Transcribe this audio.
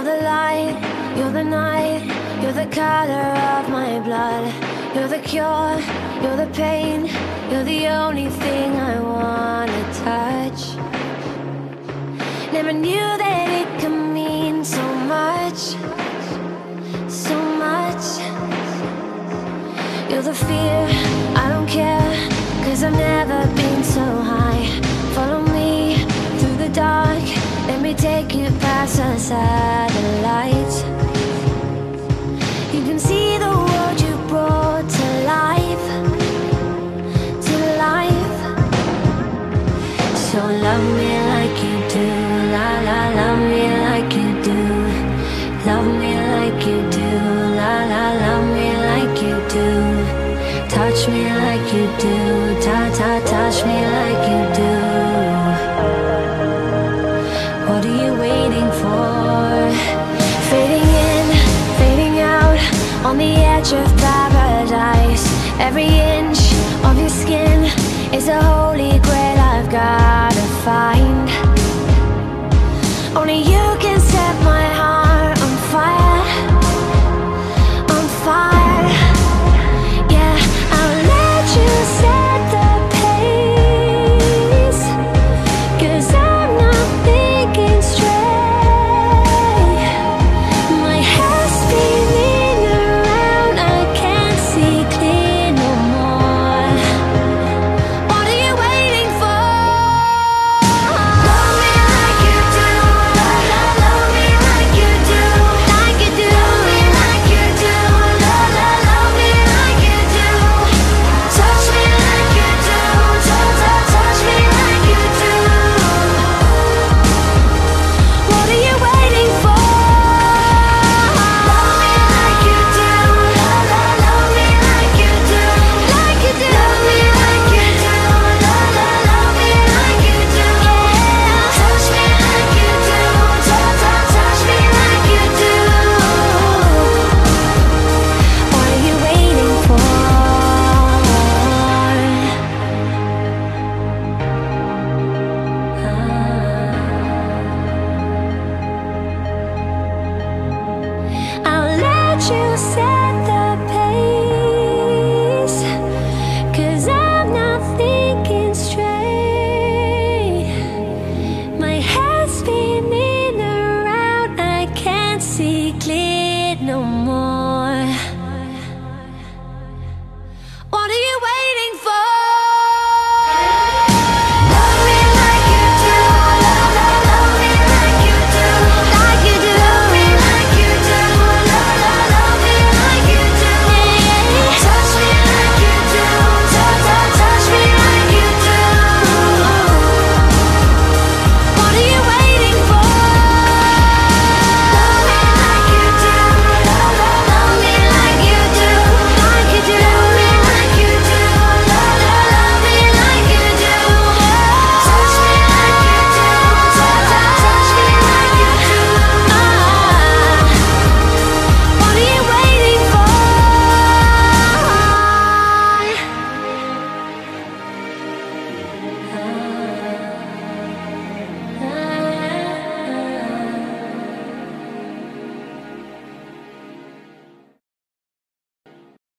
the light, you're the night, you're the color of my blood. You're the cure, you're the pain, you're the only thing I wanna touch. Never knew that it could mean so much, so much. You're the fear, I don't care, 'cause I've never been so high. Follow me through the dark, let me take you past the satellites. You can see the world you brought to life, to life. So love me like you do, la la, love me like you do. Love me like you do, la la, love me like you do. Touch me like you do, ta ta, touch me like you do. What are you waiting for? Fading in, fading out, on the edge of paradise. Every inch of your skin is a holy grail I've gotta find.